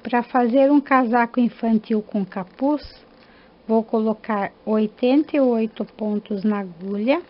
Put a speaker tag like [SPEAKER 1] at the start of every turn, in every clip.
[SPEAKER 1] Para fazer um casaco infantil com capuz, vou colocar 88 pontos na agulha,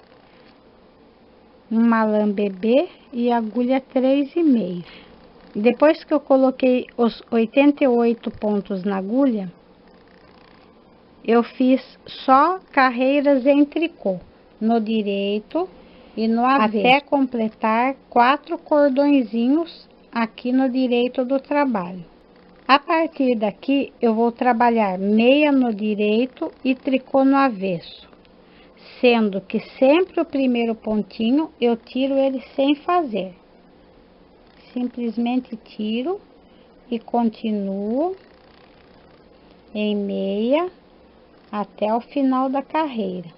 [SPEAKER 1] uma lã bebê e agulha 3,5. Depois que eu coloquei os 88 pontos na agulha, eu fiz só carreiras em tricô, no direito e no avesso, até completar 4 cordõezinhos aqui no direito do trabalho. A partir daqui, eu vou trabalhar meia no direito e tricô no avesso, sendo que sempre o primeiro pontinho eu tiro ele sem fazer. Simplesmente tiro e continuo em meia até o final da carreira.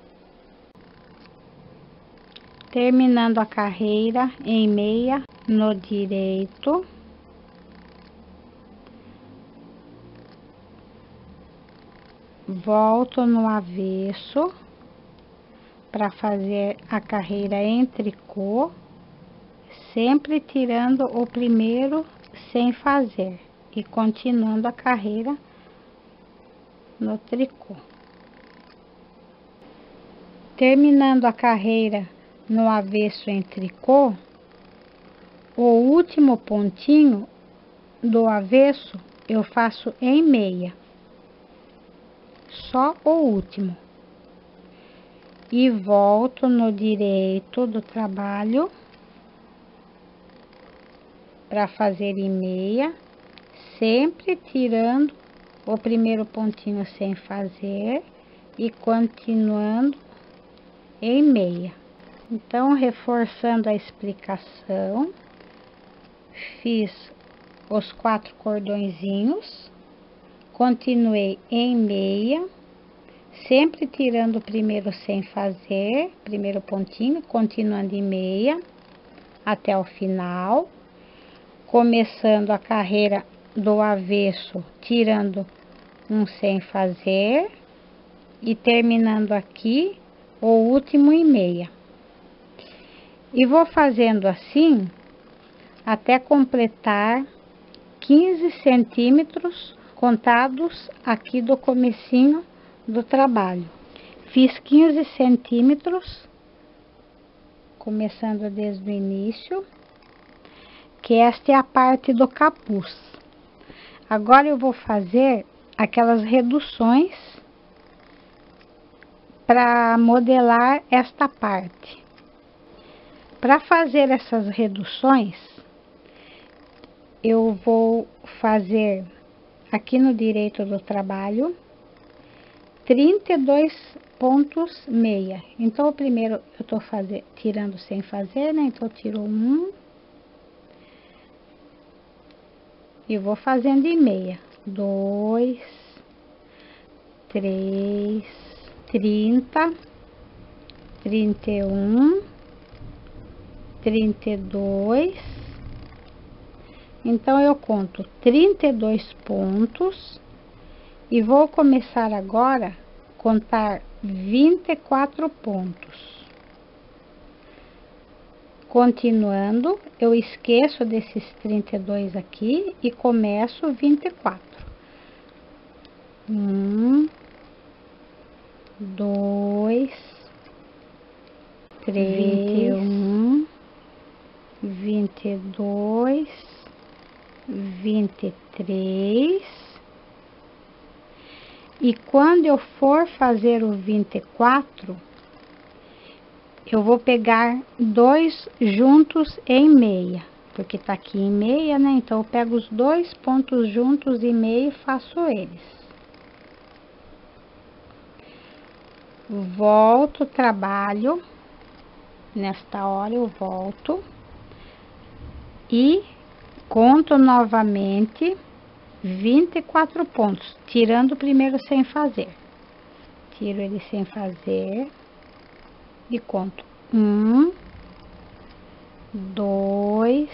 [SPEAKER 1] Terminando a carreira em meia no direito, volto no avesso para fazer a carreira em tricô, sempre tirando o primeiro sem fazer e continuando a carreira no tricô. Terminando a carreira no avesso em tricô, o último pontinho do avesso eu faço em meia. Só o último. E volto no direito do trabalho para fazer em meia, sempre tirando o primeiro pontinho sem fazer e continuando em meia. Então, reforçando a explicação, fiz os 4 cordõezinhos, continuei em meia, sempre tirando o primeiro sem fazer, primeiro pontinho, continuando em meia até o final, começando a carreira do avesso, tirando um sem fazer e terminando aqui o último em meia. E vou fazendo assim até completar 15 centímetros contados aqui do comecinho do trabalho. Fiz 15 centímetros, começando desde o início, que esta é a parte do capuz. Agora eu vou fazer aquelas reduções para modelar esta parte. Para fazer essas reduções, eu vou fazer aqui no direito do trabalho 32 pontos meia. Então, o primeiro eu tô tirando sem fazer, né? Então, eu tiro um e vou fazendo em meia. 2, 3, 30, 31, 32. Então, eu conto 32 pontos e vou começar agora a contar 24 pontos. Continuando, eu esqueço desses 32 aqui e começo 24. 1, 2, 3, 21, 22, 23. E quando eu for fazer o 24, eu vou pegar 2 juntos em meia, porque tá aqui em meia, né? Então, eu pego os 2 pontos juntos em meia e faço eles. Volto, trabalho, nesta hora eu volto e conto novamente 24 pontos, tirando o primeiro sem fazer. Tiro ele sem fazer e conto 1, 2,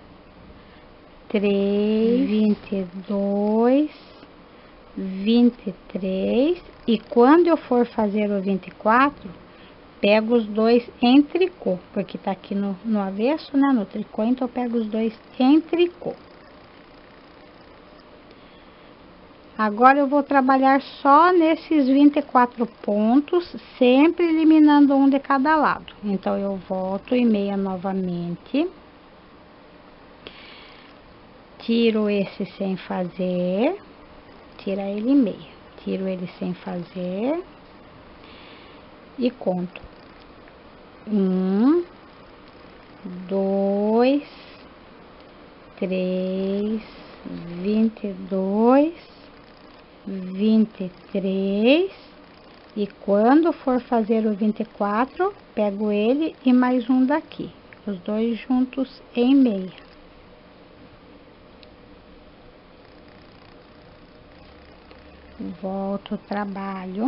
[SPEAKER 1] 3, 22, 23. E quando eu for fazer o 24, pego os 2 em tricô, porque tá aqui no avesso, né, no tricô, então eu pego os 2 em tricô. Agora eu vou trabalhar só nesses 24 pontos, sempre eliminando um de cada lado. Então, eu volto em meia novamente. Tiro esse sem fazer, tira ele em meia. Tiro ele sem fazer e conto. 1, 2, 3, 22, 23, e quando for fazer o 24, pego ele e mais um daqui, os dois juntos em meia. Volto o trabalho,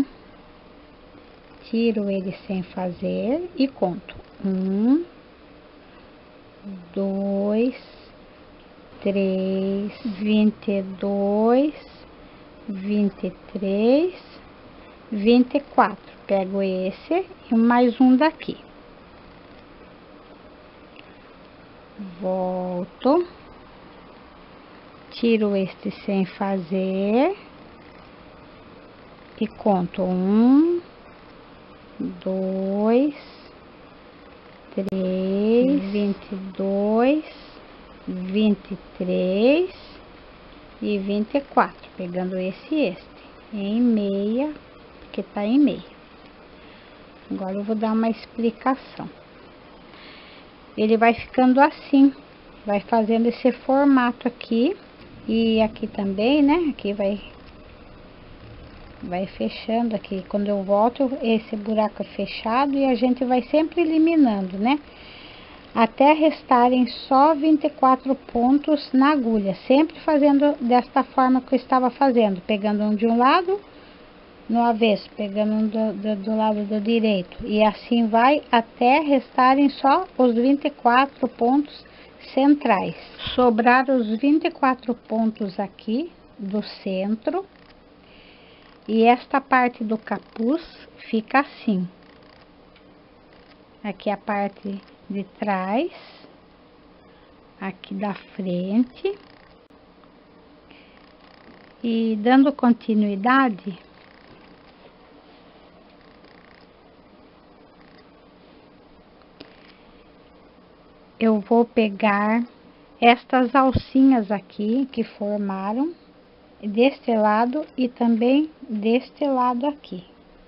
[SPEAKER 1] tiro ele sem fazer e conto. 1, 2, 3, 22, 23, 24. Pego esse e mais um daqui. Volto, tiro este sem fazer e conto. 1, 2, 3, 22, 23 e 24, pegando esse e este em meia, porque tá em meia. Agora eu vou dar uma explicação. Ele vai ficando assim, vai fazendo esse formato aqui e aqui também, né? Aqui vai fechando aqui. Quando eu volto, esse buraco é fechado e a gente vai sempre eliminando, né? Até restarem só 24 pontos na agulha, sempre fazendo desta forma que eu estava fazendo, pegando um de um lado, no avesso, pegando um do lado do direito, e assim vai até restarem só os 24 pontos centrais. Sobrar os 24 pontos aqui do centro, e esta parte do capuz fica assim. Aqui a parte de trás, aqui da frente, e dando continuidade, eu vou pegar estas alcinhas aqui que formaram deste lado e também deste lado aqui,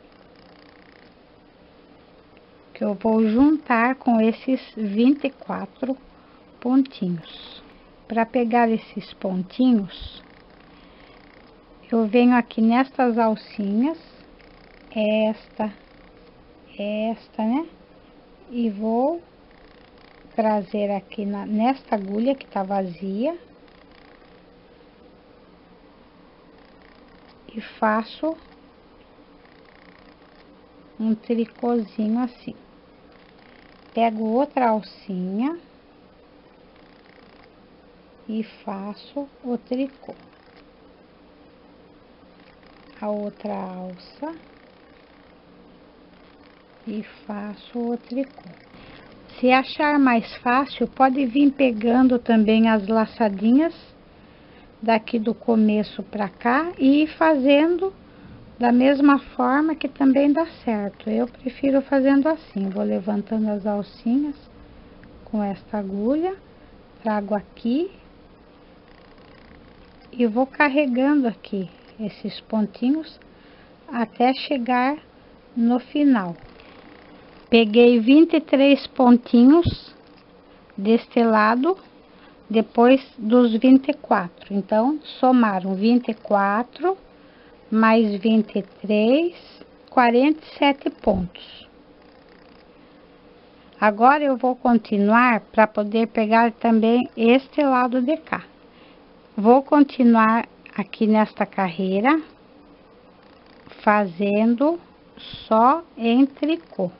[SPEAKER 1] que eu vou juntar com esses 24 pontinhos. Para pegar esses pontinhos, eu venho aqui nestas alcinhas, esta, né? E vou trazer aqui nesta agulha que tá vazia e faço um tricôzinho assim. Pego outra alcinha e faço o tricô. A outra alça e faço o tricô. Se achar mais fácil, pode vir pegando também as laçadinhas daqui do começo pra cá e ir fazendo da mesma forma, que também dá certo. Eu prefiro fazendo assim, vou levantando as alcinhas com esta agulha, trago aqui e vou carregando aqui esses pontinhos até chegar no final. Peguei 23 pontinhos deste lado, depois dos 24. Então, somaram 24 mais 23, 47 pontos. Agora eu vou continuar para poder pegar também este lado de cá. Vou continuar aqui nesta carreira, fazendo só em tricô,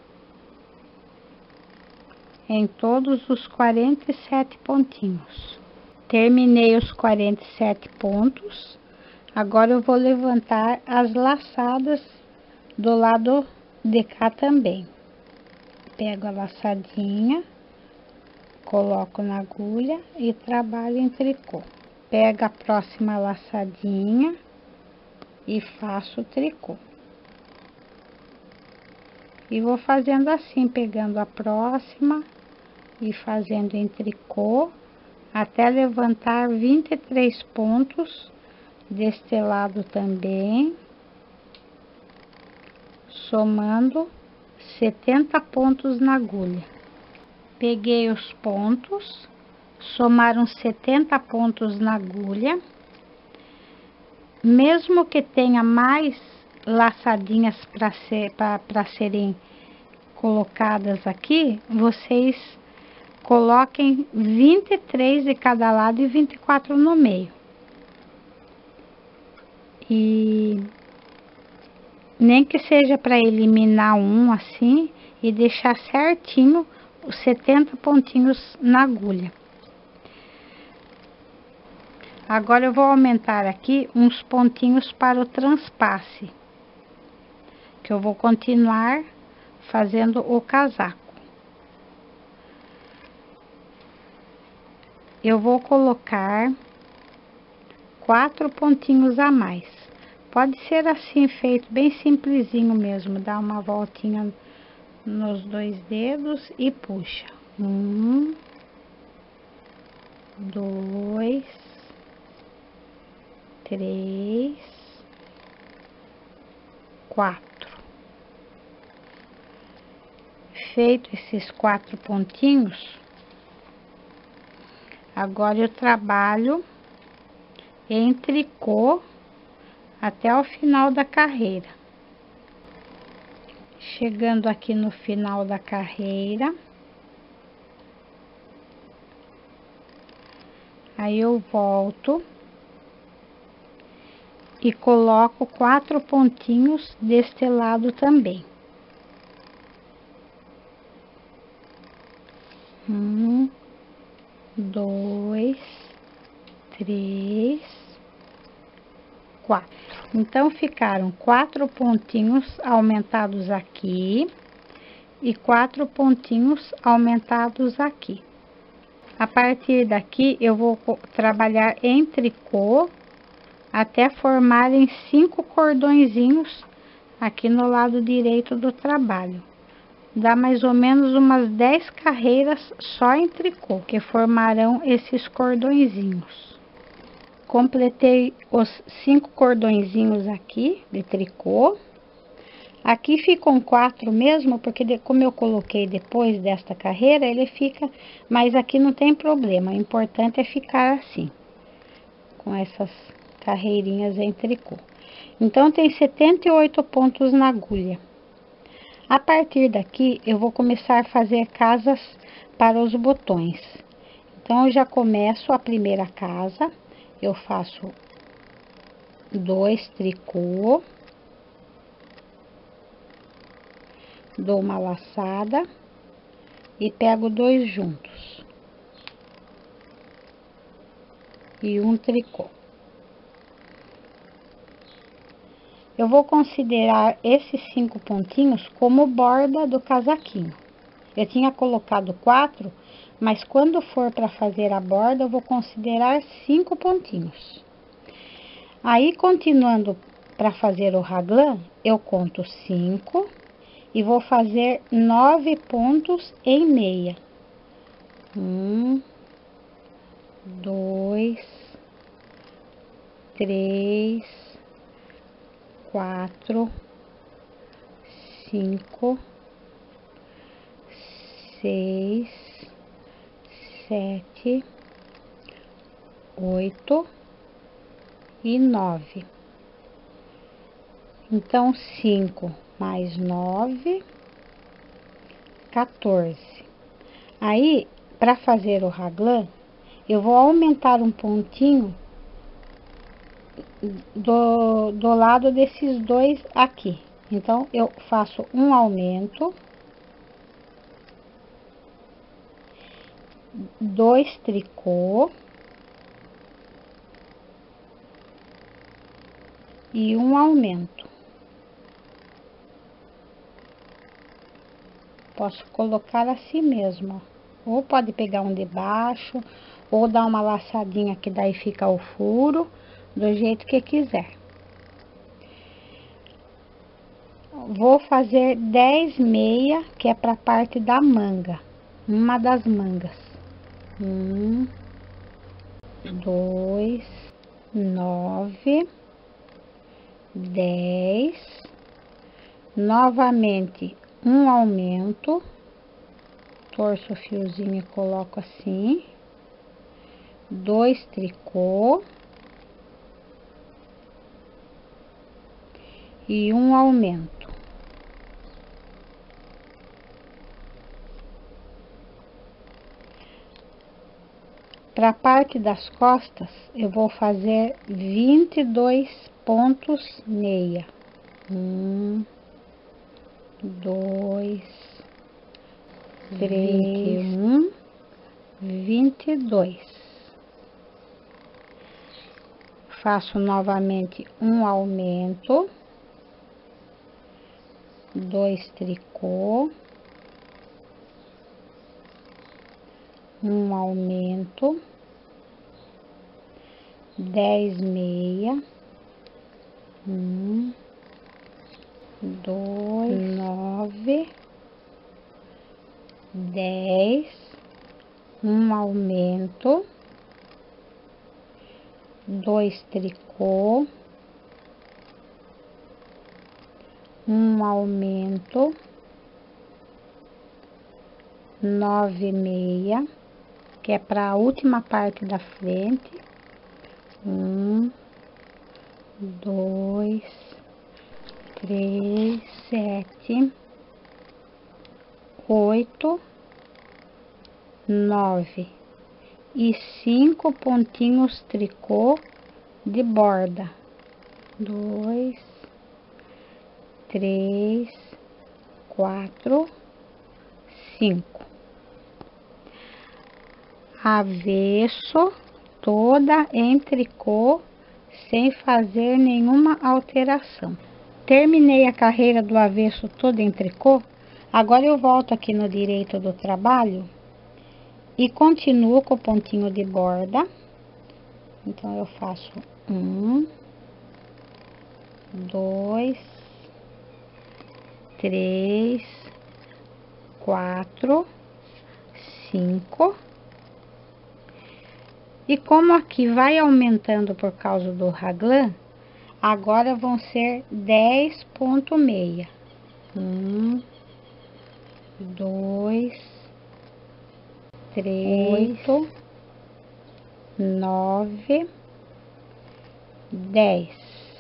[SPEAKER 1] em todos os 47 pontinhos. Terminei os 47 pontos. Agora eu vou levantar as laçadas do lado de cá também. Pego a laçadinha, coloco na agulha e trabalho em tricô. Pego a próxima laçadinha, e faço o tricô. E vou fazendo assim, pegando a próxima e fazendo em tricô até levantar 23 pontos deste lado também, somando 70 pontos na agulha. Peguei os pontos, somaram 70 pontos na agulha. Mesmo que tenha mais laçadinhas para serem colocadas aqui, vocês coloquem 23 de cada lado e 24 no meio. E nem que seja para eliminar um assim e deixar certinho os 70 pontinhos na agulha. Agora eu vou aumentar aqui uns pontinhos para o transpasse, que eu vou continuar fazendo o casaco. Eu vou colocar 4 pontinhos a mais. Pode ser assim, feito bem simplesinho mesmo. Dá uma voltinha nos 2 dedos e puxa. 1, 2, 3, 4. Feito esses 4 pontinhos, agora eu trabalho em tricô até o final da carreira. Chegando aqui no final da carreira, aí eu volto e coloco 4 pontinhos deste lado também. 1, 2, 3, 4. Então, ficaram 4 pontinhos aumentados aqui e 4 pontinhos aumentados aqui. A partir daqui, eu vou trabalhar em tricô até formarem 5 cordõezinhos aqui no lado direito do trabalho. Dá mais ou menos umas 10 carreiras só em tricô, que formarão esses cordõezinhos. Completei os 5 cordõezinhos aqui de tricô. Aqui ficam 4 mesmo, porque como eu coloquei depois desta carreira, ele fica, mas aqui não tem problema, o importante é ficar assim, com essas carreirinhas em tricô. Então, tem 78 pontos na agulha. A partir daqui, eu vou começar a fazer casas para os botões. Então, eu já começo a primeira casa, eu faço 2 tricô, dou uma laçada e pego 2 juntos. E um tricô. Eu vou considerar esses 5 pontinhos como borda do casaquinho. Eu tinha colocado 4, mas quando for para fazer a borda, eu vou considerar 5 pontinhos. Aí, continuando para fazer o raglan, eu conto 5 e vou fazer 9 pontos em meia. 1, 2, 3, 4, 5, 6, 7, 8 e 9. Então, 5 mais 9, 14. Aí, para fazer o raglan, eu vou aumentar um pontinho do lado desses 2 aqui. Então, eu faço um aumento, 2 tricô e um aumento. Posso colocar assim mesmo, ou pode pegar um de baixo, ou dar uma laçadinha que daí fica o furo, do jeito que quiser. vou fazer 10 meia, que é para a parte da manga, uma das mangas. 1, 2, 9, 10. Novamente um aumento, torço o fiozinho e coloco assim, 2 tricô e um aumento. Para a parte das costas, eu vou fazer 22 pontos meia. 1, 2, 3, 21, 22. Faço novamente um aumento, 2 tricô, um aumento, 10 meia, 1, 2, 9, 10, um aumento, 2 tricô, um aumento, 9 meia, que é para a última parte da frente. 1, 2, 3, 7, 8, 9 e 5 pontinhos tricô de borda. 2, 3, 4, 5. Avesso toda em tricô, sem fazer nenhuma alteração. Terminei a carreira do avesso toda em tricô. Agora eu volto aqui no direito do trabalho e continuo com o pontinho de borda. Então eu faço 1, 2, 3, 4, 5. E como aqui vai aumentando por causa do raglan, agora vão ser 10 ponto meia. 1, 2, 3, 8, 9, 10.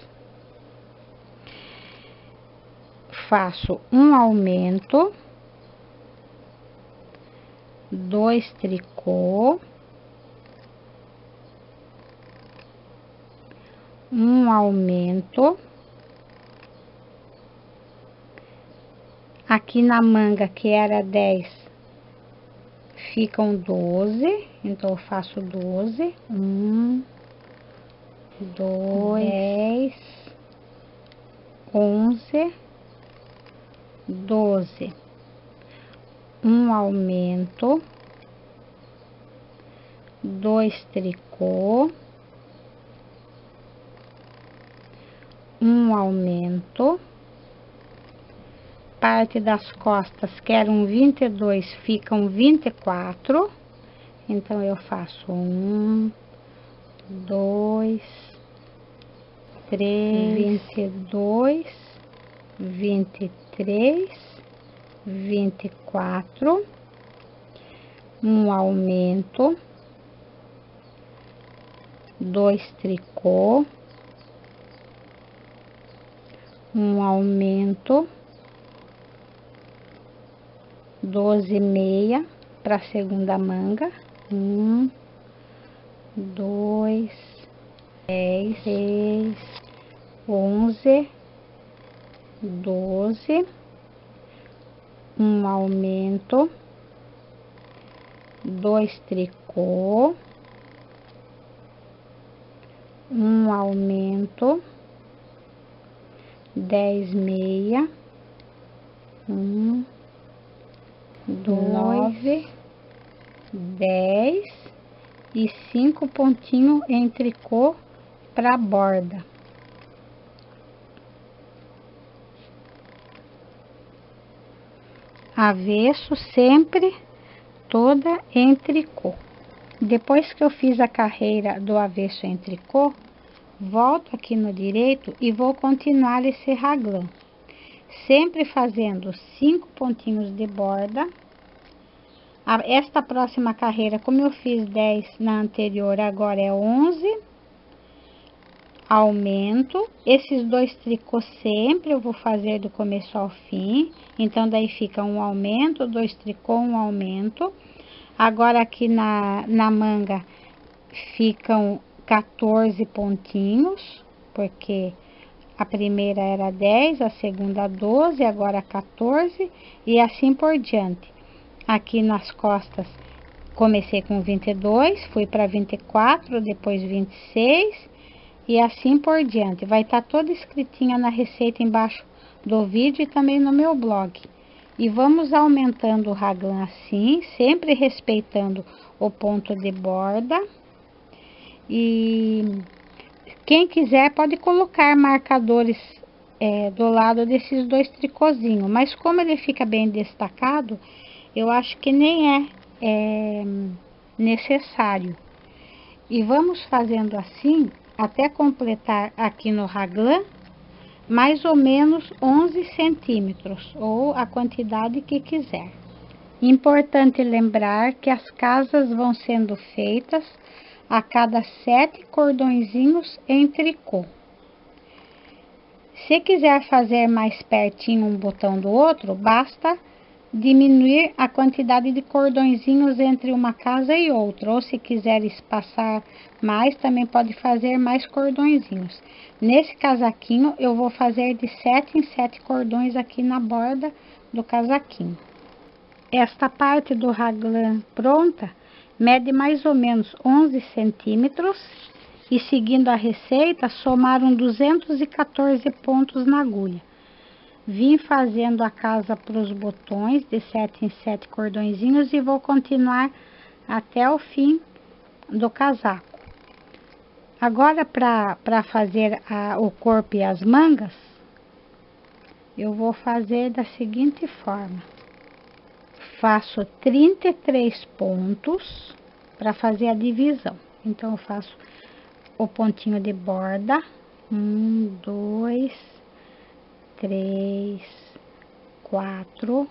[SPEAKER 1] Faço um aumento, 2 tricô, um aumento. Aqui na manga, que era 10, ficam 12, então eu faço 12. 1, 2, 10, 11, 12. Um aumento, 2 tricô, um aumento. Parte das costas, que eram 22, ficam 24. Então eu faço 1, 2, 3, 22, 23, 24. Um aumento, 2 tricô, um aumento, 12 meia para a segunda manga. 1, 2, 10, 6, 11, 12. Um aumento, 2 tricô, um aumento, 10 meia, 1, 2, 10 e 5 pontinhos em tricô para borda. avesso, sempre toda em tricô. Depois que eu fiz a carreira do avesso em tricô, volto aqui no direito e vou continuar esse raglan, sempre fazendo 5 pontinhos de borda. Esta próxima carreira, como eu fiz 10 na anterior, agora é 11, aumento. Esses 2 tricôs sempre eu vou fazer do começo ao fim, então daí fica um aumento, 2 tricô, um aumento. Agora aqui na manga ficam 14 pontinhos, porque a primeira era 10, a segunda 12, agora 14 e assim por diante. Aqui nas costas comecei com 22, fui para 24, depois 26 e assim por diante. Vai estar toda escritinha na receita embaixo do vídeo e também no meu blog. E vamos aumentando o raglan assim, sempre respeitando o ponto de borda. E quem quiser pode colocar marcadores do lado desses 2 tricôzinhos, mas como ele fica bem destacado, eu acho que nem é necessário. E vamos fazendo assim até completar aqui no raglan mais ou menos 11 centímetros, ou a quantidade que quiser. Importante lembrar que as casas vão sendo feitas a cada 7 cordõezinhos em tricô. Se quiser fazer mais pertinho um botão do outro, basta diminuir a quantidade de cordõezinhos entre uma casa e outra, ou se quiser espaçar mais, também pode fazer mais cordõezinhos. Nesse casaquinho, eu vou fazer de 7 em 7 cordões aqui na borda do casaquinho. Esta parte do raglan pronta mede mais ou menos 11 centímetros e, seguindo a receita, somaram 214 pontos na agulha. Vim fazendo a casa para os botões de 7 em 7 cordõezinhos e vou continuar até o fim do casaco. Agora, para fazer o corpo e as mangas, eu vou fazer da seguinte forma. Faço 33 pontos para fazer a divisão. Então, eu faço o pontinho de borda, 1, 2, 3, 4,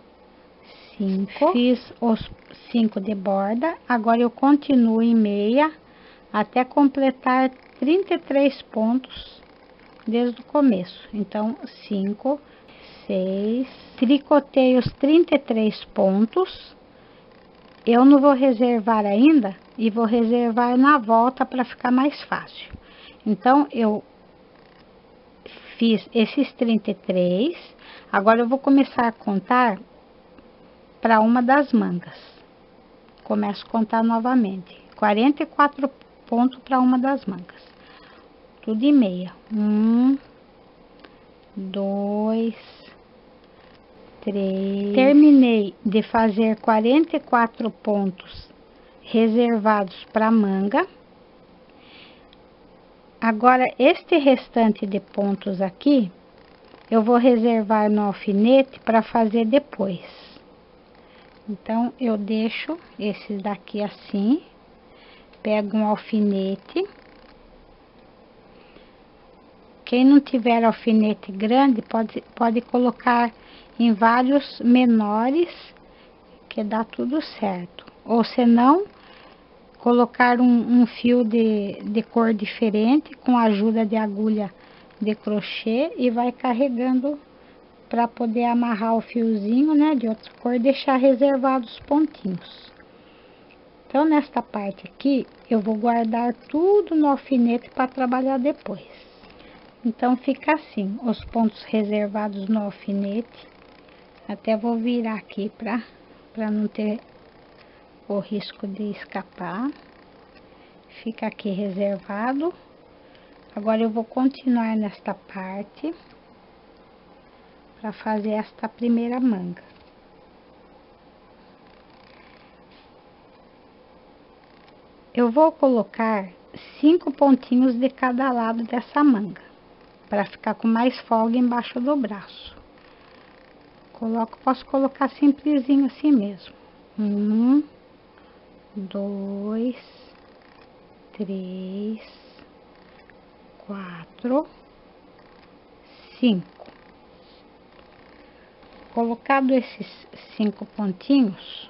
[SPEAKER 1] 5. Fiz os 5 de borda. Agora eu continuo em meia até completar 33 pontos desde o começo. Então, 5, 6, tricotei os 33 pontos. Eu não vou reservar ainda e vou reservar na volta para ficar mais fácil. Então, eu fiz esses 33, agora eu vou começar a contar para uma das mangas. Começo a contar novamente, 44 pontos para uma das mangas. Tudo em meia. 1, 2, 3. Terminei de fazer 44 pontos reservados para manga. Agora, este restante de pontos aqui, eu vou reservar no alfinete para fazer depois. Então, eu deixo esses daqui assim, pego um alfinete. Quem não tiver alfinete grande, pode colocar em vários menores, que dá tudo certo. Ou senão, colocar um fio de cor diferente com a ajuda de agulha de crochê e vai carregando para poder amarrar o fiozinho, né, de outra cor e deixar reservados os pontinhos. Então, nesta parte aqui, eu vou guardar tudo no alfinete para trabalhar depois. Então, fica assim, os pontos reservados no alfinete. Até vou virar aqui para não ter o risco de escapar. Fica aqui reservado. Agora eu vou continuar nesta parte para fazer esta primeira manga. Eu vou colocar 5 pontinhos de cada lado dessa manga, para ficar com mais folga embaixo do braço. coloco, posso colocar simplesinho assim mesmo. 1, 2, 3, 4, 5. Colocado esses 5 pontinhos,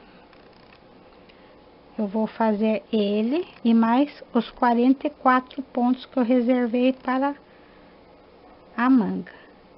[SPEAKER 1] eu vou fazer ele e mais os 44 pontos que eu reservei para a manga.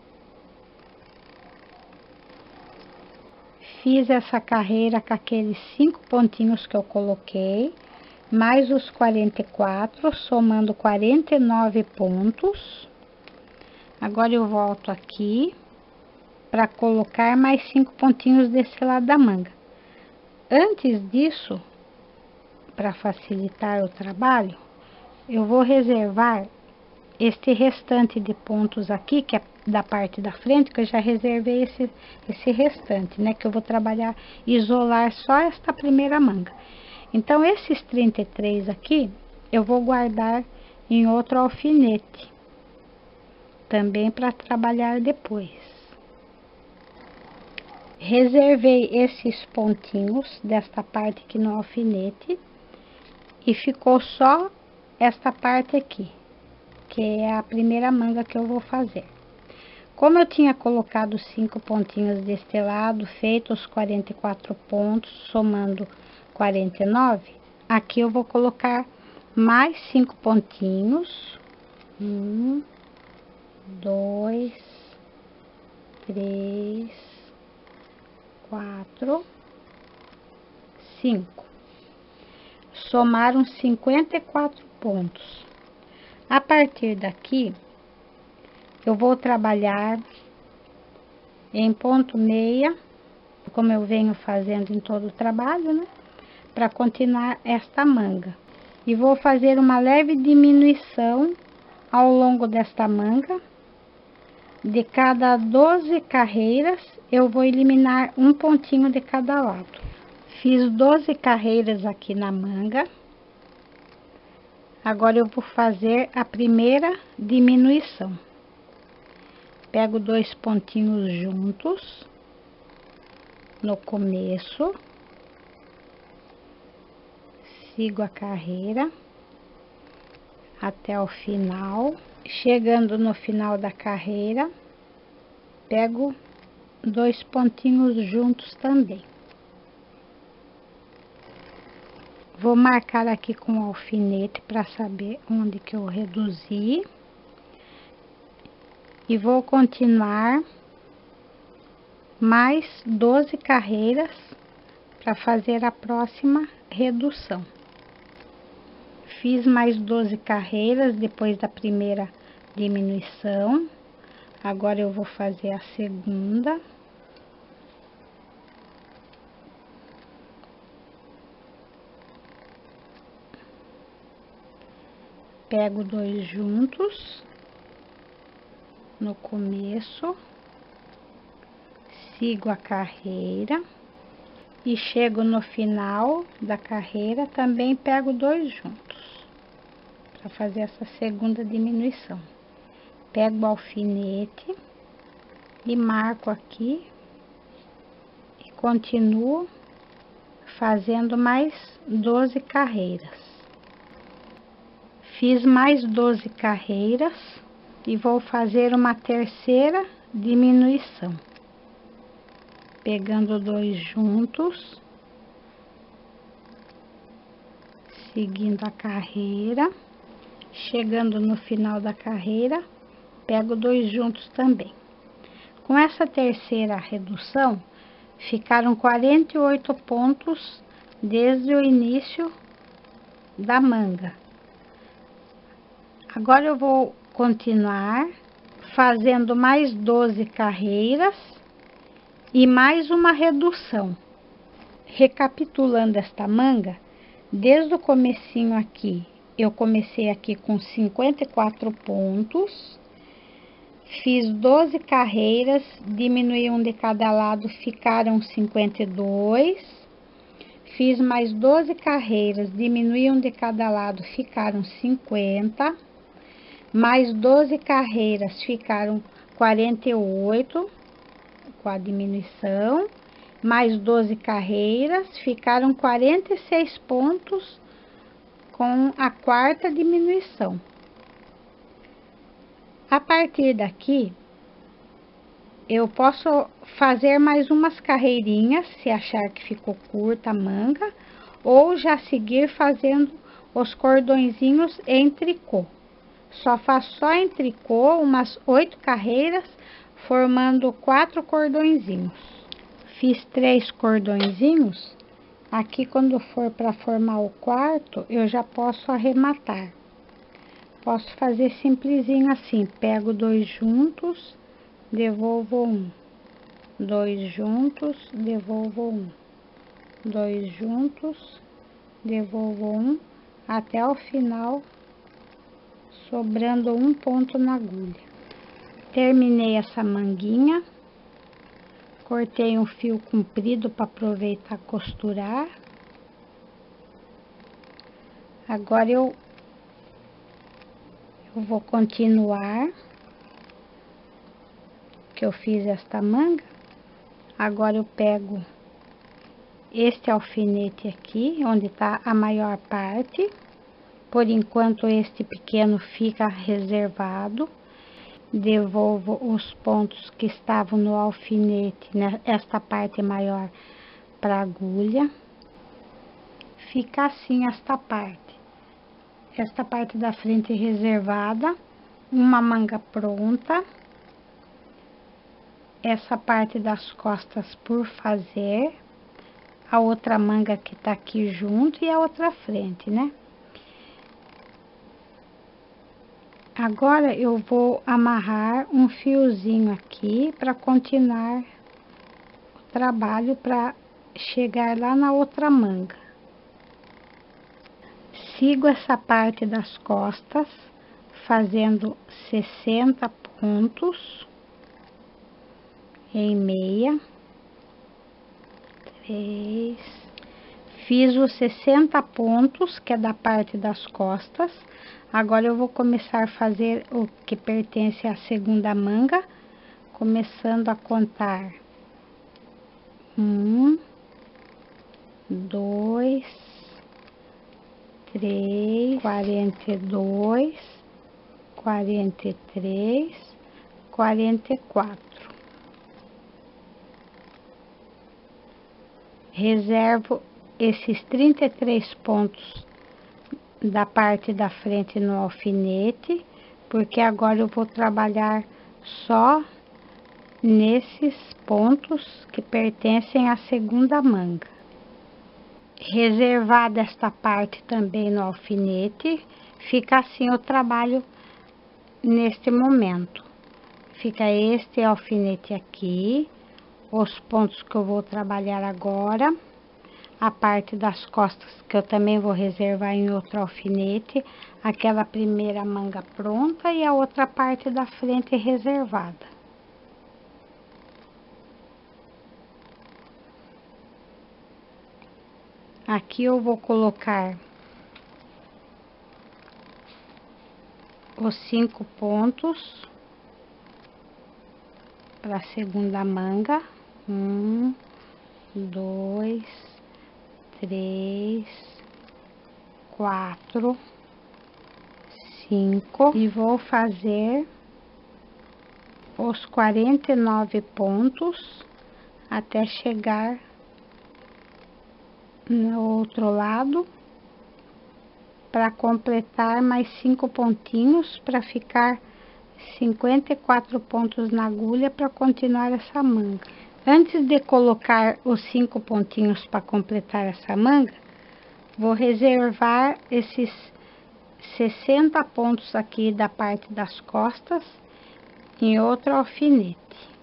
[SPEAKER 1] Fiz essa carreira com aqueles 5 pontinhos que eu coloquei, mais os 44, somando 49 pontos. Agora eu volto aqui para colocar mais 5 pontinhos desse lado da manga. Antes disso, para facilitar o trabalho, eu vou reservar este restante de pontos aqui, que é da parte da frente, que eu já reservei esse restante, né? Que eu vou trabalhar, isolar só esta primeira manga. Então, esses 33 aqui, eu vou guardar em outro alfinete, também para trabalhar depois. Reservei esses pontinhos desta parte aqui no alfinete, e ficou só esta parte aqui, que é a primeira manga que eu vou fazer. Como eu tinha colocado 5 pontinhos deste lado, feito os 44 pontos, somando 49, aqui eu vou colocar mais 5 pontinhos. 1, 2, 3, 4, 5. Somaram 54 pontos. A partir daqui, eu vou trabalhar em ponto meia, como eu venho fazendo em todo o trabalho, né? Para continuar esta manga. E vou fazer uma leve diminuição ao longo desta manga. De cada 12 carreiras, eu vou eliminar um pontinho de cada lado. Fiz 12 carreiras aqui na manga. Agora eu vou fazer a primeira diminuição. Pego 2 pontinhos juntos no começo, sigo a carreira até o final. Chegando no final da carreira, pego 2 pontinhos juntos também. Vou marcar aqui com o alfinete para saber onde que eu reduzi. E vou continuar mais 12 carreiras para fazer a próxima redução. Fiz mais 12 carreiras depois da primeira diminuição. Agora eu vou fazer a segunda. Pego 2 juntos no começo, sigo a carreira e chego no final da carreira, também pego 2 juntos para fazer essa segunda diminuição. Pego o alfinete e marco aqui e continuo fazendo mais 12 carreiras. Fiz mais 12 carreiras e vou fazer uma terceira diminuição, pegando 2 juntos, seguindo a carreira, chegando no final da carreira, pego 2 juntos também. Com essa terceira redução, ficaram 48 pontos desde o início da manga. Agora eu vou continuar fazendo mais 12 carreiras e mais uma redução. Recapitulando esta manga, desde o comecinho aqui, eu comecei aqui com 54 pontos, fiz 12 carreiras, diminui um de cada lado, ficaram 52, fiz mais 12 carreiras, diminui um de cada lado, ficaram 50, mais 12 carreiras, ficaram 48, com a diminuição, mais 12 carreiras, ficaram 46 pontos com a quarta diminuição. A partir daqui, eu posso fazer mais umas carreirinhas, se achar que ficou curta a manga, ou já seguir fazendo os cordõezinhos em tricô. Só faço só em tricô umas 8 carreiras, formando 4 cordõezinhos. Fiz 3 cordõezinhos. Aqui, quando for para formar o quarto, eu já posso arrematar. Posso fazer simplesinho assim, pego 2 juntos, devolvo 1, 2 juntos, devolvo 1, 2 juntos, devolvo 1, até o final, sobrando um ponto na agulha. Terminei essa manguinha, cortei um fio comprido para aproveitar costurar. Agora eu vou continuar, que eu fiz esta manga. Agora eu pego este alfinete aqui, onde tá a maior parte. Por enquanto, este pequeno fica reservado. Devolvo os pontos que estavam no alfinete, né, esta parte maior, para a agulha. Fica assim esta parte. Esta parte da frente reservada, uma manga pronta. Essa parte das costas por fazer. A outra manga que tá aqui junto e a outra frente, né? Agora eu vou amarrar um fiozinho aqui para continuar o trabalho para chegar lá na outra manga. Sigo essa parte das costas, fazendo 60 pontos em meia. 3. Fiz os 60 pontos, que é da parte das costas. Agora eu vou começar a fazer o que pertence à segunda manga, começando a contar 1, 2, 3, 42, 43, 44. Reservo esses 33 pontos da parte da frente no alfinete, porque agora eu vou trabalhar só nesses pontos que pertencem à segunda manga. Reservada esta parte também no alfinete, fica assim o trabalho neste momento. Fica este alfinete aqui, os pontos que eu vou trabalhar agora. A parte das costas, que eu também vou reservar em outro alfinete, aquela primeira manga pronta e a outra parte da frente reservada. Aqui eu vou colocar os 5 pontos para a segunda manga. 1, 2, 3, 4, 5 e vou fazer os 49 pontos até chegar no outro lado, para completar mais 5 pontinhos, para ficar 54 pontos na agulha para continuar essa manga. Antes de colocar os 5 pontinhos para completar essa manga, vou reservar esses 60 pontos aqui da parte das costas em outro alfinete.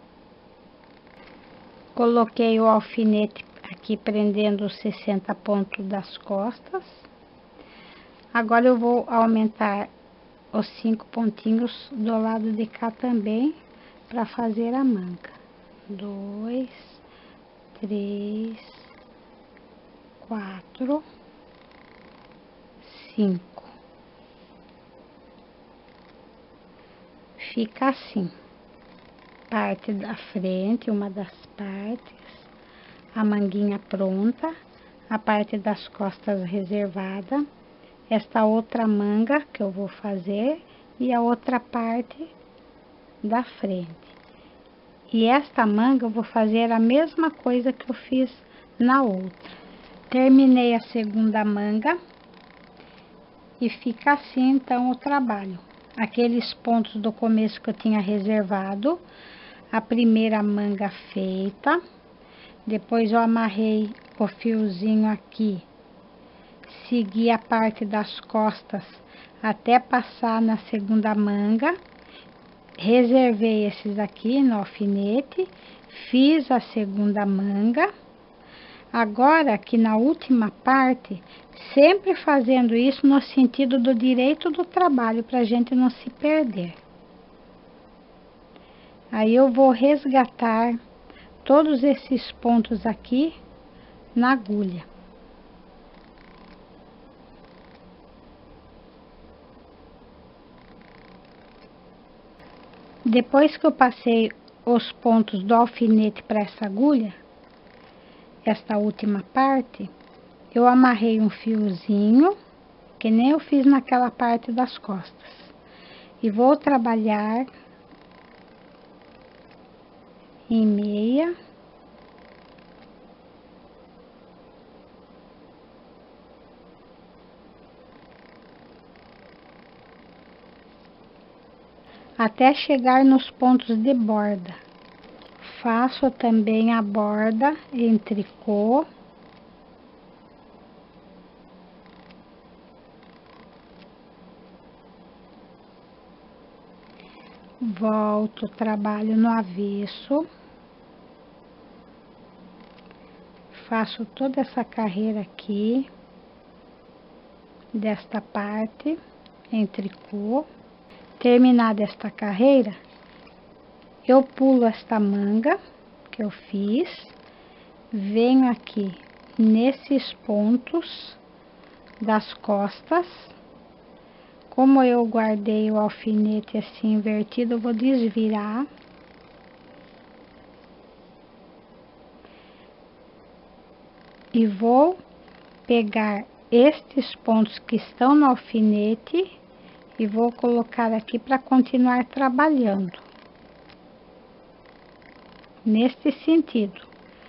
[SPEAKER 1] Coloquei o alfinete aqui prendendo os 60 pontos das costas. Agora eu vou aumentar os 5 pontinhos do lado de cá também para fazer a manga. 2, 3, 4, 5. Fica assim. parte da frente, uma das partes, a manguinha pronta, a parte das costas reservada, esta outra manga que eu vou fazer e a outra parte da frente. E esta manga eu vou fazer a mesma coisa que eu fiz na outra. Terminei a segunda manga e fica assim então o trabalho. Aqueles pontos do começo que eu tinha reservado, a primeira manga feita, depois eu amarrei o fiozinho aqui, segui a parte das costas até passar na segunda manga, reservei esses aqui no alfinete, fiz a segunda manga. Agora aqui na última parte, sempre fazendo isso no sentido do direito do trabalho, para a gente não se perder. Aí eu vou resgatar todos esses pontos aqui na agulha. Depois que eu passei os pontos do alfinete para essa agulha, esta última parte, eu amarrei um fiozinho, que nem eu fiz naquela parte das costas. E vou trabalhar em meia. Até chegar nos pontos de borda. Faço também a borda em tricô. Volto, trabalho no avesso. Faço toda essa carreira aqui, desta parte, em tricô. Terminada esta carreira, eu pulo esta manga que eu fiz, venho aqui nesses pontos das costas. Como eu guardei o alfinete assim invertido, eu vou desvirar. E vou pegar estes pontos que estão no alfinete e vou colocar aqui para continuar trabalhando. Neste sentido.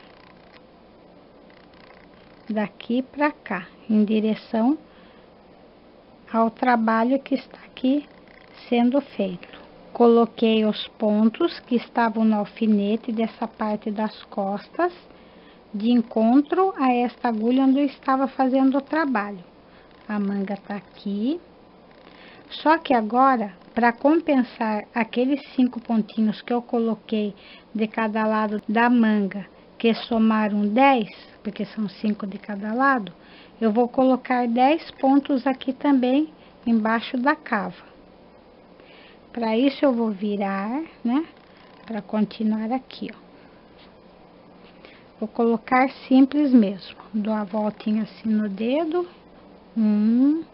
[SPEAKER 1] Daqui para cá, em direção ao trabalho que está aqui sendo feito. Coloquei os pontos que estavam no alfinete dessa parte das costas, de encontro a esta agulha onde eu estava fazendo o trabalho. A manga tá aqui. Só que agora, para compensar aqueles 5 pontinhos que eu coloquei de cada lado da manga, que somaram 10, porque são 5 de cada lado, eu vou colocar 10 pontos aqui também embaixo da cava. Para isso eu vou virar, né? Para continuar aqui, ó. Vou colocar simples mesmo. Dou a voltinha assim no dedo. 1,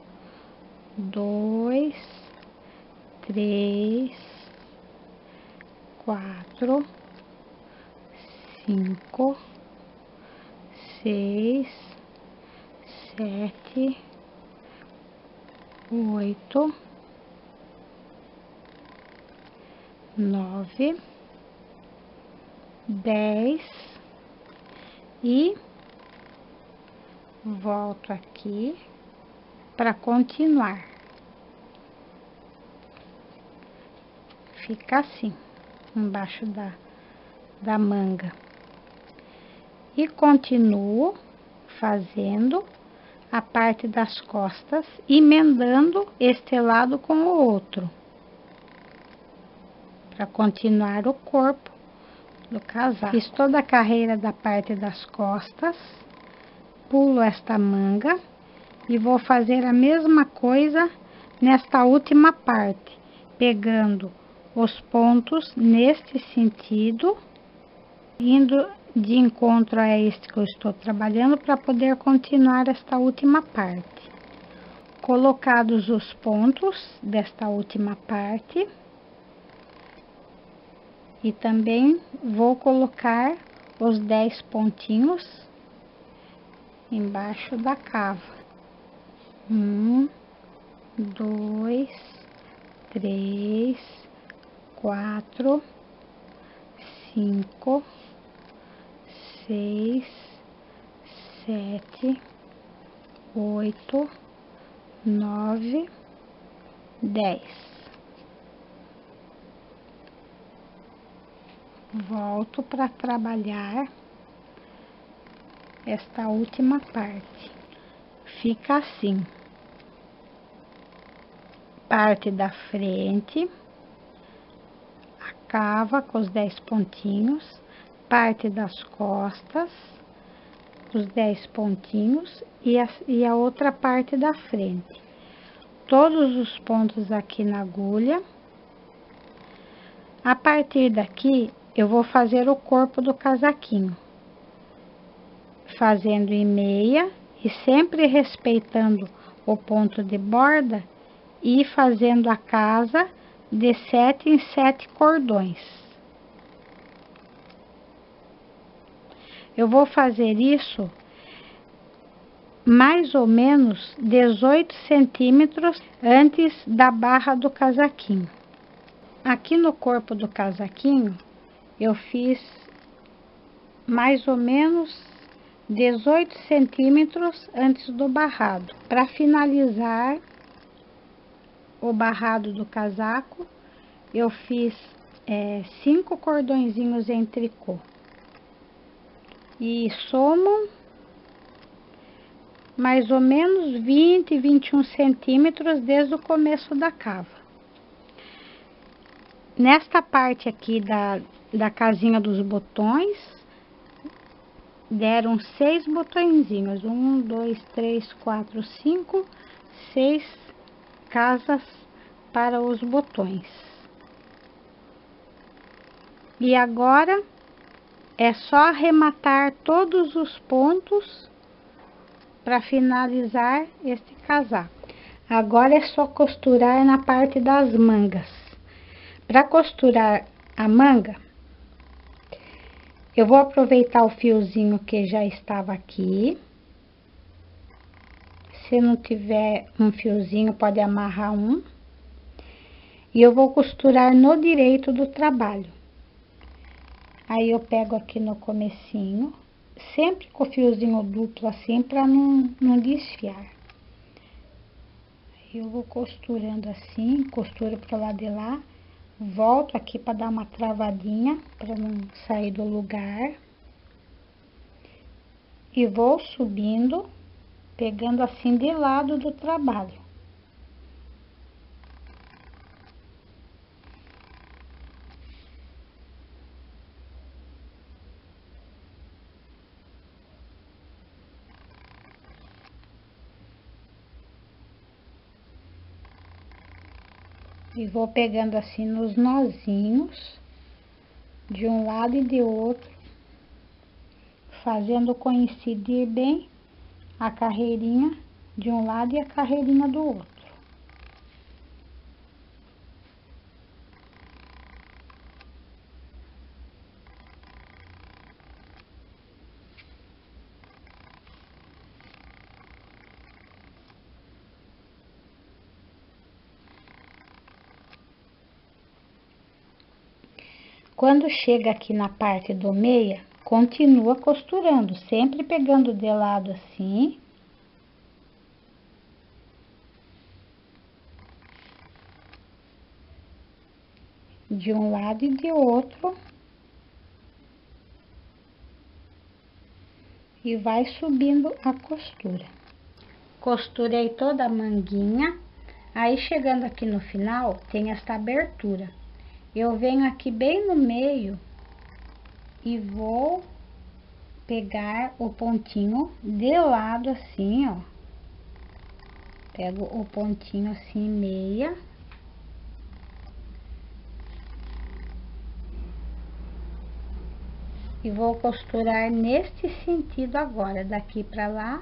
[SPEAKER 1] 2, 3, 4, 5, 6, 7, 8, 9, 10 e volto aqui para continuar. Fica assim, embaixo da manga. E continuo fazendo a parte das costas, emendando este lado com o outro, para continuar o corpo do casaco. Fiz toda a carreira da parte das costas, pulo esta manga e vou fazer a mesma coisa nesta última parte, pegando os pontos neste sentido, indo de encontro a este que eu estou trabalhando para poder continuar esta última parte. Colocados os pontos desta última parte, E também vou colocar os 10 pontinhos embaixo da cava. 1, 2, 3, 4, 5, 6, 7, 8, 9, 10. Volto para trabalhar esta última parte. Fica assim: parte da frente, a cava com os 10 pontinhos, parte das costas, os 10 pontinhos e a outra parte da frente. Todos os pontos aqui na agulha. A partir daqui, eu vou fazer o corpo do casaquinho, fazendo em meia e sempre respeitando o ponto de borda e fazendo a casa de 7 em 7 cordões. Eu vou fazer isso mais ou menos 18 centímetros antes da barra do casaquinho. Aqui no corpo do casaquinho, eu fiz mais ou menos 18 centímetros antes do barrado. Para finalizar o barrado do casaco, eu fiz 5 cordõezinhos em tricô. E somam mais ou menos 20, 21 centímetros desde o começo da cava. Nesta parte aqui da casinha dos botões, deram 6 botõezinhos. 1, 2, 3, 4, 5, 6 casas para os botões. E agora é só arrematar todos os pontos para finalizar este casaco. Agora é só costurar na parte das mangas. Para costurar a manga, eu vou aproveitar o fiozinho que já estava aqui. Se não tiver um fiozinho, pode amarrar um. E eu vou costurar no direito do trabalho. Aí eu pego aqui no comecinho, sempre com o fiozinho duplo assim, para não desfiar. Aí eu vou costurando assim, costuro pro lado de lá. Volto aqui para dar uma travadinha, para não sair do lugar. E vou subindo, pegando assim de lado do trabalho. E vou pegando assim nos nozinhos, de um lado e de outro, fazendo coincidir bem a carreirinha de um lado e a carreirinha do outro. Quando chega aqui na parte do meia, continua costurando, sempre pegando de lado assim. De um lado e de outro. E vai subindo a costura. Costurei toda a manguinha. Aí, chegando aqui no final, tem esta abertura. Eu venho aqui bem no meio e vou pegar o pontinho de lado assim, ó. Pego o pontinho assim, meia. E vou costurar neste sentido agora, daqui pra lá.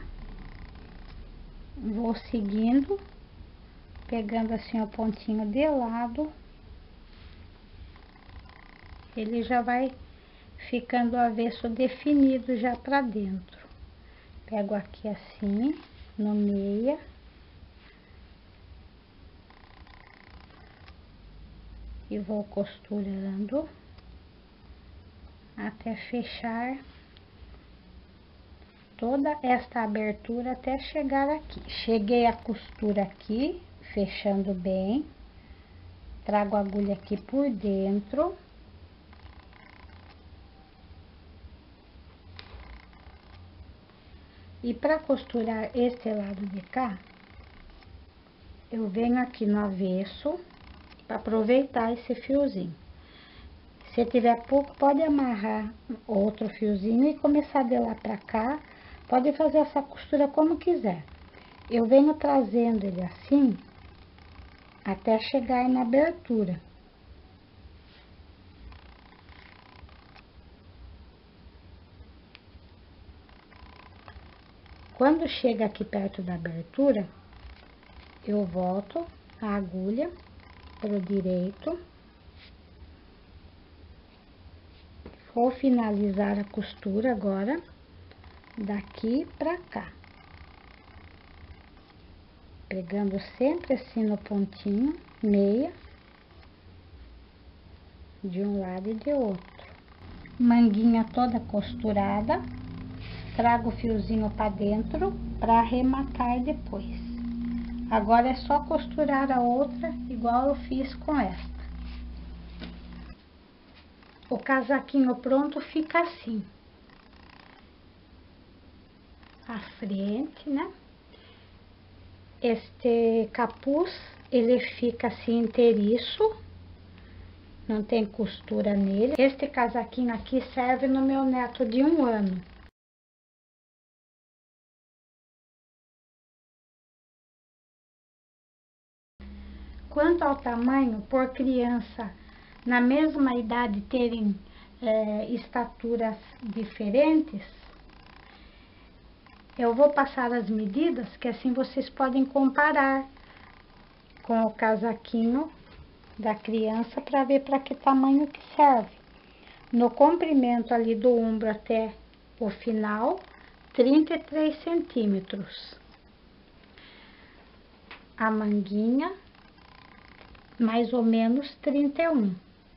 [SPEAKER 1] Vou seguindo, pegando assim o pontinho de lado. ele já vai ficando o avesso definido já pra dentro. Pego aqui assim, no meia. E vou costurando até fechar toda esta abertura até chegar aqui. Cheguei a costura aqui, fechando bem. Trago a agulha aqui por dentro. E para costurar este lado de cá, eu venho aqui no avesso para aproveitar esse fiozinho. Se tiver pouco, pode amarrar outro fiozinho e começar de lá para cá. Pode fazer essa costura como quiser. Eu venho trazendo ele assim, até chegar na abertura. Quando chega aqui perto da abertura, eu volto a agulha pro direito. Vou finalizar a costura agora, daqui pra cá. Pegando sempre assim no pontinho, meia, de um lado e de outro. Manguinha toda costurada, trago o fiozinho pra dentro pra arrematar depois. Agora é só costurar a outra, igual eu fiz com esta. O casaquinho pronto fica assim. A frente, né? Este capuz, ele fica assim inteiriço, não tem costura nele. Este casaquinho aqui serve no meu neto de 1 ano. Quanto ao tamanho, por criança na mesma idade terem estaturas diferentes, eu vou passar as medidas, que assim vocês podem comparar com o casaquinho da criança para ver para que tamanho que serve. No comprimento ali do ombro até o final, 33 centímetros. A manguinha, mais ou menos 31.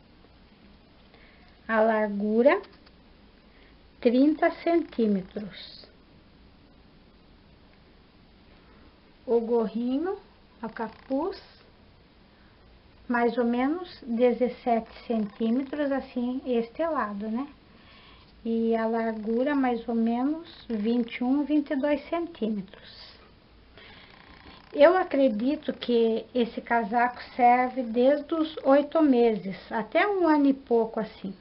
[SPEAKER 1] A largura, 30 centímetros. O gorrinho, o capuz, mais ou menos 17 centímetros, assim, este lado, né? E a largura, mais ou menos 21, 22 centímetros. Eu acredito que esse casaco serve desde os 8 meses, até 1 ano e pouco, assim.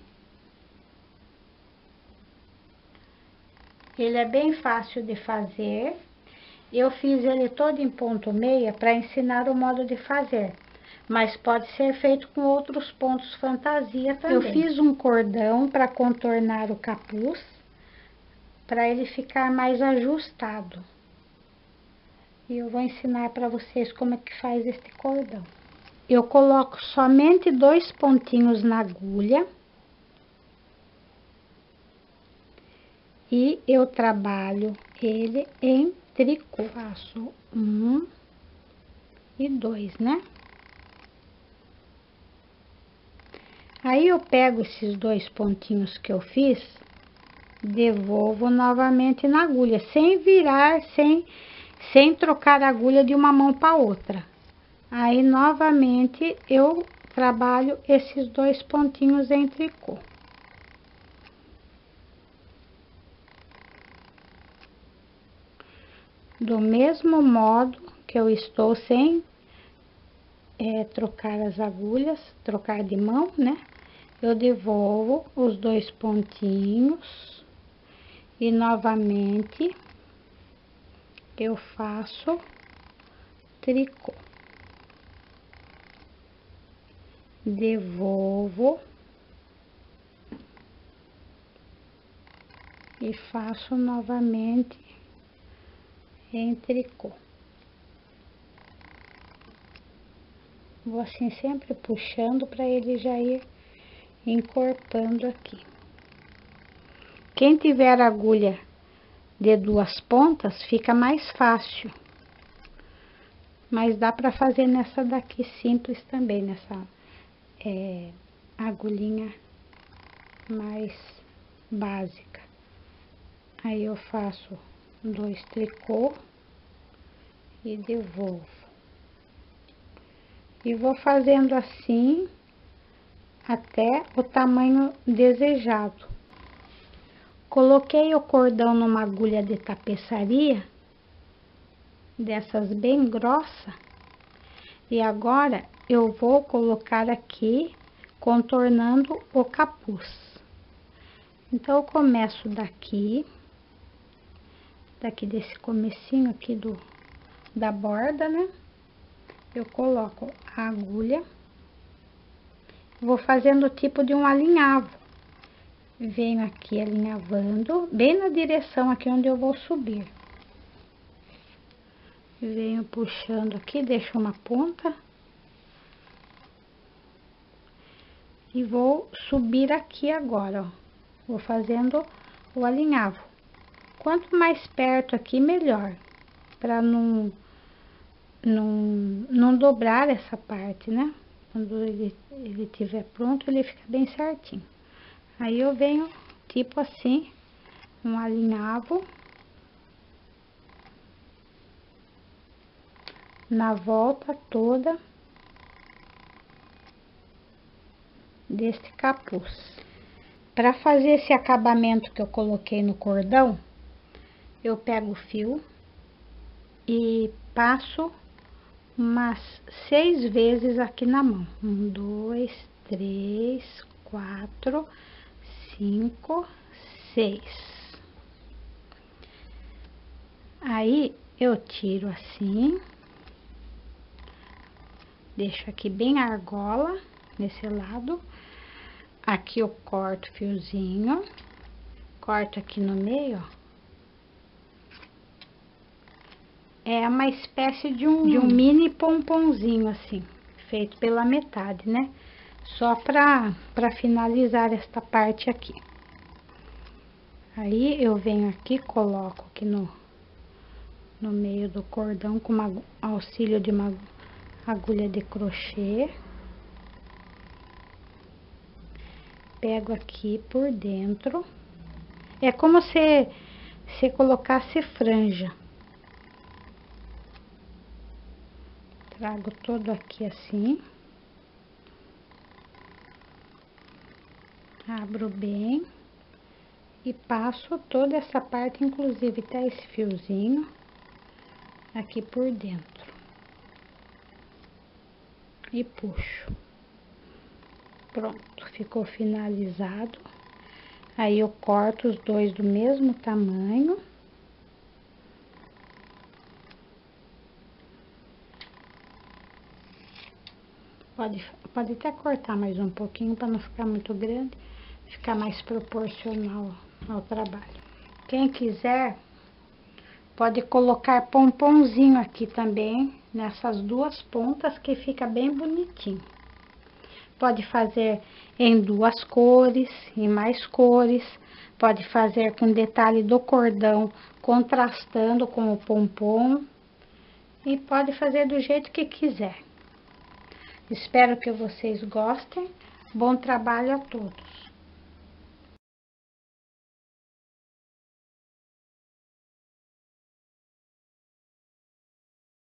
[SPEAKER 1] Ele é bem fácil de fazer. Eu fiz ele todo em ponto meia para ensinar o modo de fazer, mas pode ser feito com outros pontos fantasia também. Eu fiz um cordão para contornar o capuz, para ele ficar mais ajustado. E eu vou ensinar para vocês como é que faz este cordão. Eu coloco somente 2 pontinhos na agulha. E eu trabalho ele em tricô. Faço 1 e 2, né? Aí eu pego esses 2 pontinhos que eu fiz, devolvo novamente na agulha, sem virar, sem trocar a agulha de uma mão para outra. Aí novamente eu trabalho esses 2 pontinhos em tricô. Do mesmo modo que eu estou sem trocar as agulhas, trocar de mão, né? Eu devolvo os 2 pontinhos e novamente eu faço tricô. Devolvo e faço novamente em tricô. Vou assim sempre puxando para ele já ir encorpando aqui. Quem tiver agulha de 2 pontas, fica mais fácil. Mas dá para fazer nessa daqui simples também, nessa agulhinha mais básica. Aí eu faço 2 tricô e devolvo. E vou fazendo assim até o tamanho desejado. Coloquei o cordão numa agulha de tapeçaria, dessas bem grossa, e agora eu vou colocar aqui, contornando o capuz. Então, eu começo daqui desse comecinho aqui da borda, né? Eu coloco a agulha, vou fazendo o tipo de um alinhavo. Venho aqui alinhavando, bem na direção aqui onde eu vou subir. Venho puxando aqui, deixo uma ponta. E vou subir aqui agora, ó. Vou fazendo o alinhavo. Quanto mais perto aqui, melhor. Pra não dobrar essa parte, né? Quando ele estiver pronto, ele fica bem certinho. Aí eu venho, tipo assim, um alinhavo na volta toda deste capuz. Para fazer esse acabamento que eu coloquei no cordão, eu pego o fio e passo umas 6 vezes aqui na mão. 1, 2, 3, 4, 5, 6. Aí eu tiro assim, deixo aqui bem a argola nesse lado. Aqui eu corto fiozinho, corto aqui no meio, ó. É uma espécie de um mini pomponzinho assim, feito pela metade, né? Só pra finalizar esta parte aqui. Aí eu venho aqui, coloco aqui no meio do cordão com auxílio de uma agulha de crochê. Pego aqui por dentro. É como se colocasse franja. Trago todo aqui assim. Abro bem. E passo toda essa parte, inclusive até esse fiozinho, aqui por dentro. E puxo. Pronto, ficou finalizado. Aí eu corto os dois do mesmo tamanho. Pode até cortar mais um pouquinho para não ficar muito grande, ficar mais proporcional ao trabalho. Quem quiser, pode colocar pomponzinho aqui também, nessas 2 pontas, que fica bem bonitinho. Pode fazer em 2 cores, em mais cores. Pode fazer com detalhe do cordão, contrastando com o pompom. E pode fazer do jeito que quiser. Espero que vocês gostem. Bom trabalho a todos.